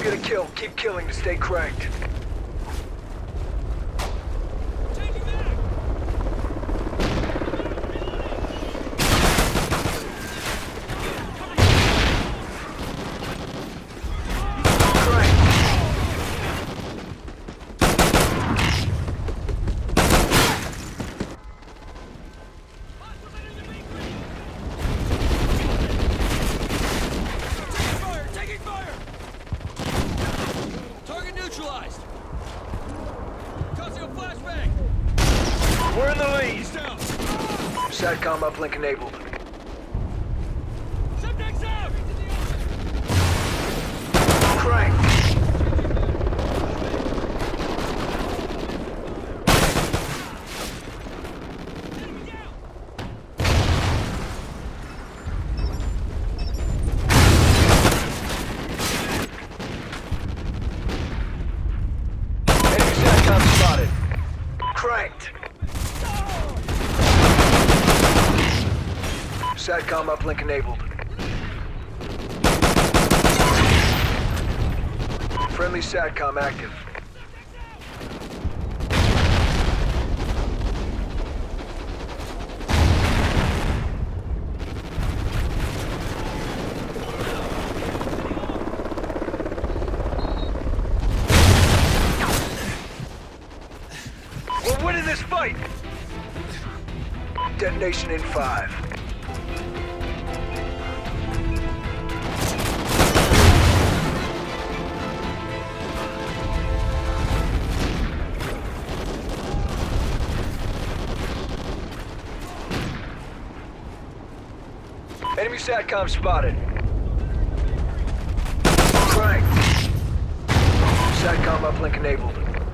get a kill. Keep killing to stay cranked. We're in the lead. SATCOM uplink enabled. Subject's out! Crank. Enemy SATCOM spotted. Cranked. SATCOM uplink enabled. Friendly SATCOM active. We're winning this fight! Detonation in 5. Enemy SATCOM spotted. Cranked. SATCOM uplink enabled.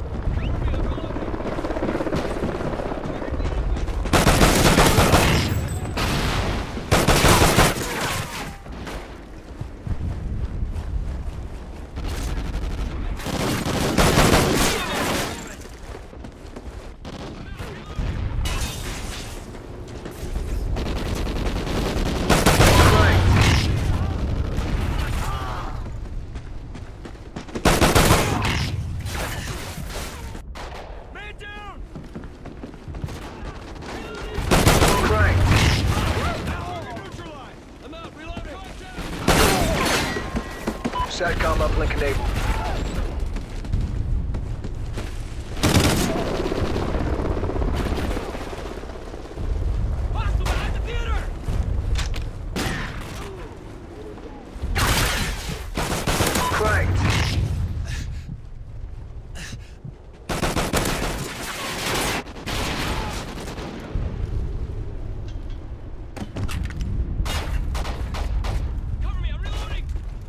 SATCOM uplink enabled. Hostile behind the theater! Cranked. Cover me, I'm reloading!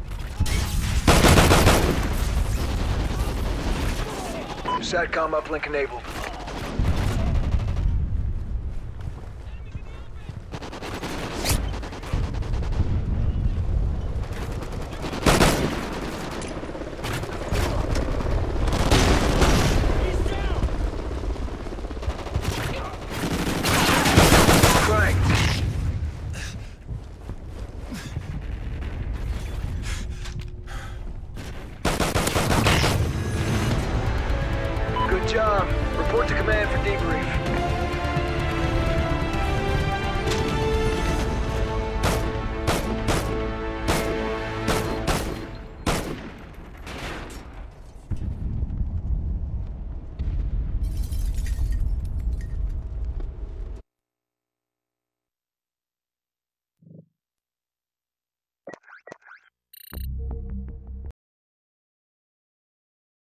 SATCOM uplink enabled. He's down! Cranked. Good job. Report to command for debrief.